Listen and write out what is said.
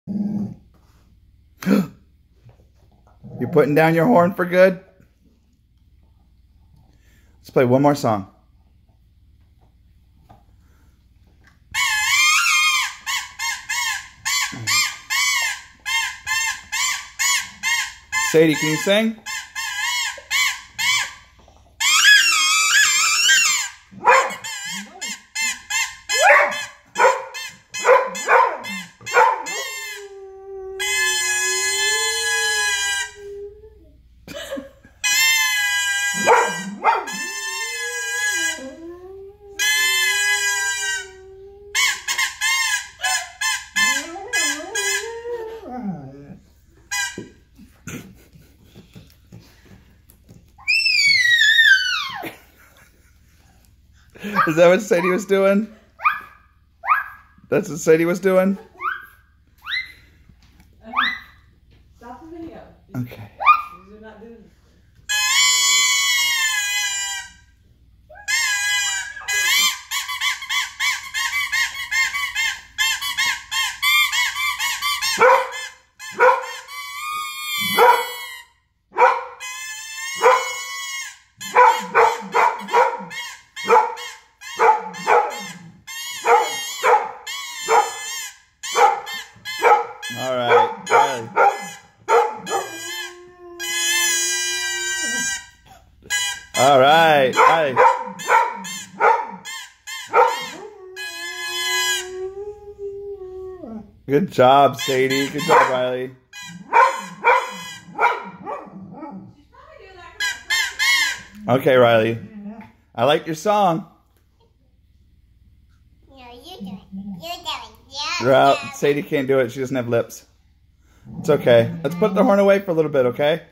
You putting down your horn for good? Let's play one more song. Sadie, can you sing? Is that what Sadie was doing? That's what Sadie was doing? Stop the video. Okay. You're not doing this. All right, Riley. All right, Riley. Good job, Sadie. Good job, Riley. Okay, Riley. I like your song. No, you do it. You do it. Sadie can't do it. She doesn't have lips. It's okay. Let's put the horn away for a little bit, okay?